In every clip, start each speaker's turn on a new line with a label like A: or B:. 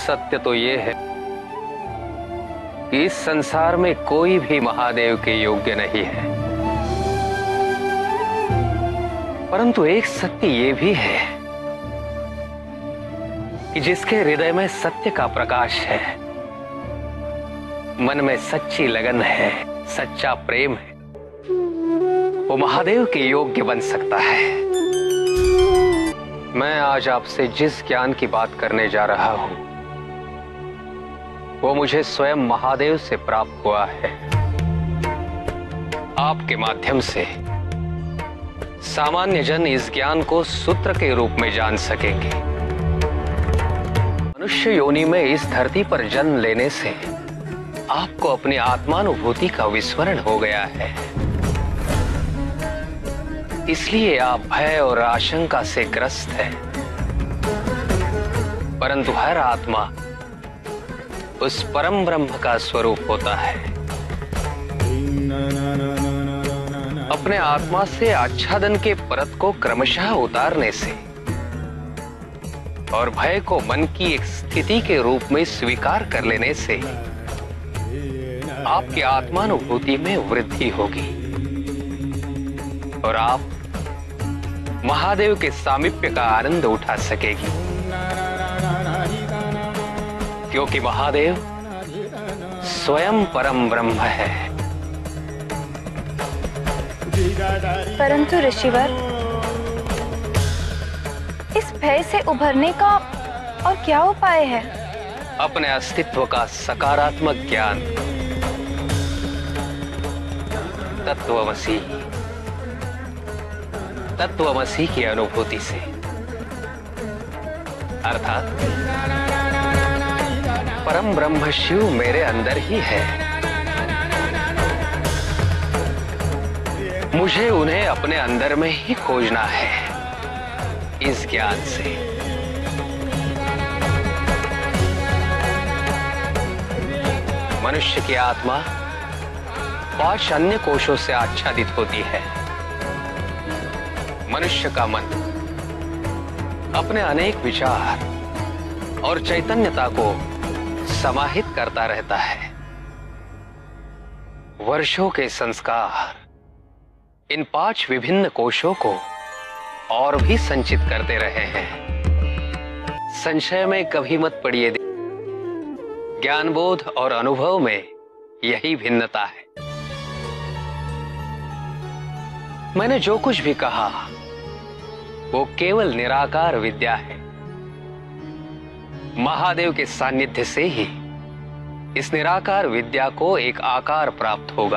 A: सत्य तो ये है कि इस संसार में कोई भी महादेव के योग्य नहीं है, परंतु एक सत्य ये भी है कि जिसके हृदय में सत्य का प्रकाश है, मन में सच्ची लगन है, सच्चा प्रेम है, वो महादेव के योग्य बन सकता है। मैं आज आपसे जिस ज्ञान की बात करने जा रहा हूं, वो मुझे स्वयं महादेव से प्राप्त हुआ है। आपके माध्यम से सामान्य जन इस ज्ञान को सूत्र के रूप में जान सकेंगे। मनुष्य योनि में इस धरती पर जन्म लेने से आपको अपनी आत्मानुभूति का विस्मरण हो गया है, इसलिए आप भय और आशंका से ग्रस्त हैं। परंतु हर आत्मा उस परम ब्रह्म का स्वरूप होता है। अपने आत्मा से आच्छादन के परत को क्रमशः उतारने से और भय को मन की एक स्थिति के रूप में स्वीकार कर लेने से आपकी आत्मानुभूति में वृद्धि होगी और आप महादेव के सामीप्य का आनंद उठा सकेगी, क्योंकि महादेव स्वयं परम ब्रह्म है।
B: परंतु ऋषिवर, इस भय से उभरने का और क्या उपाय है?
A: अपने अस्तित्व का सकारात्मक ज्ञान, तत्वमसी, तत्वमसी की अनुभूति से, अर्थात परम ब्रह्म शिव मेरे अंदर ही है। मुझे उन्हें अपने अंदर में ही खोजना है। इस ज्ञान से मनुष्य की आत्मा 5 अन्य कोशों से आच्छादित होती है। मनुष्य का मन अपने अनेक विचार और चैतन्यता को समाहित करता रहता है। वर्षों के संस्कार इन 5 विभिन्न कोशों को और भी संचित करते रहे हैं। संशय में कभी मत पड़िए, ज्ञानबोध और अनुभव में यही भिन्नता है। मैंने जो कुछ भी कहा वो केवल निराकार विद्या है। महादेव के सानिध्य से ही इस निराकार विद्या को एक आकार प्राप्त होगा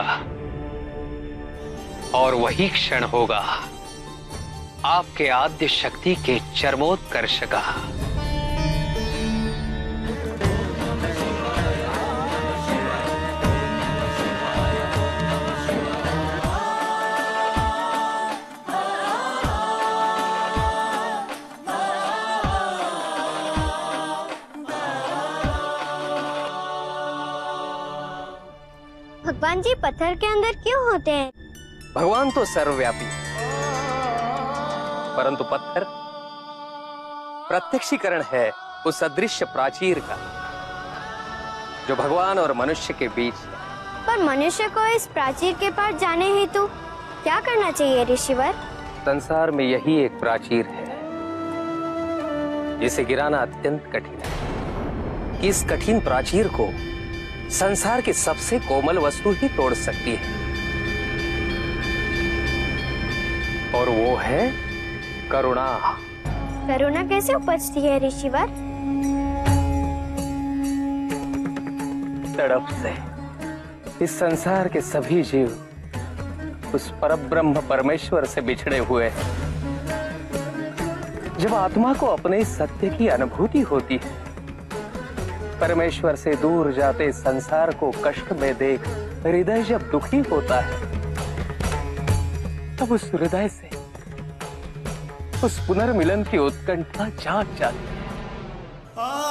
A: और वही क्षण होगा आपके आद्य शक्ति के चरमोत्कर्ष का।
C: भगवान जी पत्थर के अंदर क्यों होते हैं?
A: भगवान तो सर्वव्यापी है, परंतु पत्थर प्रत्यक्षीकरण है उस अदृश्य प्राचीर का जो भगवान और मनुष्य के बीच है।
C: पर मनुष्य को इस प्राचीर के पार जाने हेतु क्या करना चाहिए ऋषिवर?
A: संसार में यही एक प्राचीर है जिसे गिराना अत्यंत कठिन है। इस कठिन प्राचीर को संसार की सबसे कोमल वस्तु ही तोड़ सकती है, और वो है करुणा।
C: करुणा कैसे उपजती है ऋषिवर?
A: तड़प से। इस संसार के सभी जीव उस परब्रह्म परमेश्वर से बिछड़े हुए हैं। जब आत्मा को अपने सत्य की अनुभूति होती है, परमेश्वर से दूर जाते संसार को कष्ट में देख हृदय जब दुखी होता है, तब उस हृदय से उस पुनर्मिलन की उत्कंठा जाग जाती है।